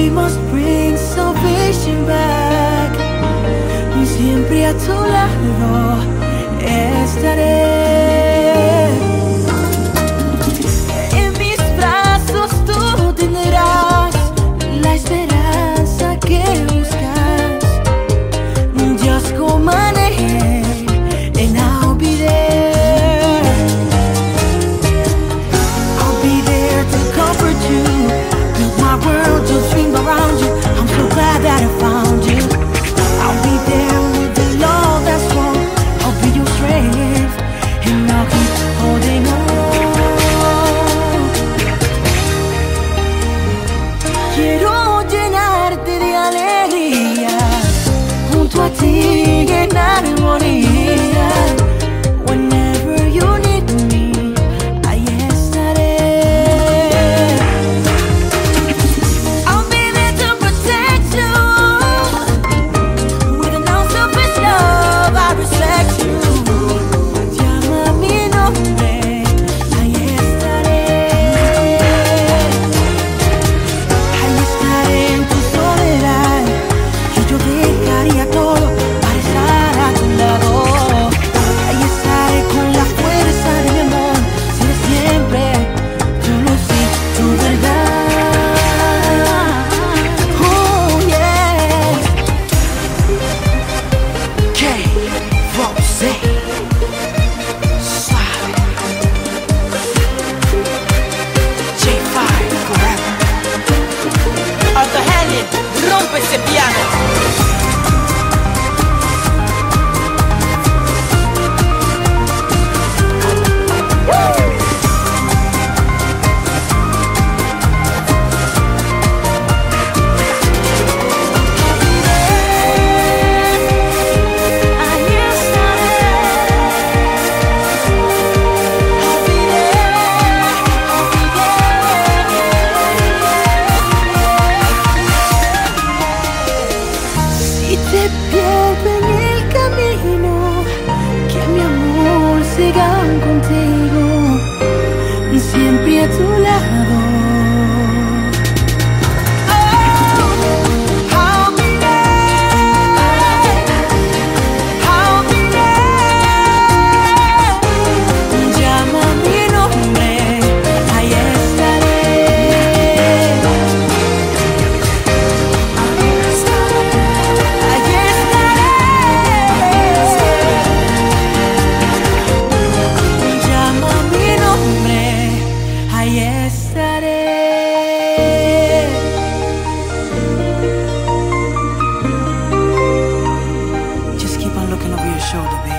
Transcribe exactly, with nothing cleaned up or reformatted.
We must bring salvation back. Siempre a tu lado estaré. En mis brazos tú tendrás la esperanza que buscas. Just call my name and I'll be there. I'll be there to comfort you. Build my world to swing around you. I'm so glad that I found you. I'll be there with the love that's strong. I'll be your strength and I'll keep holding on. Quiero llenarte de alegría, junto a ti en armonía. Whenever you need me, ahí estaré. I'll be there to protect you. With an unselfish love, I respect you. Llama mi nombre, ahí estaré. Ahí estaré en tu soledad, y yo dejaría todo para estar a tu lado. Ahí estaré con la fuerza de mi amor, seré siempre tu luz y tu verdad. Oh yeah. K Rose Suave J five Forever. Alta Helen, rompe ese piano. Si te pierdo en el camino, que mi amor siga contigo, siempre a tu lado. Oh, I'll be there. I'll be there. Llama mi nombre, ahí estaré. Ahí estaré. Llama mi nombre, ahí estaré. Just keep on looking over your shoulder, baby.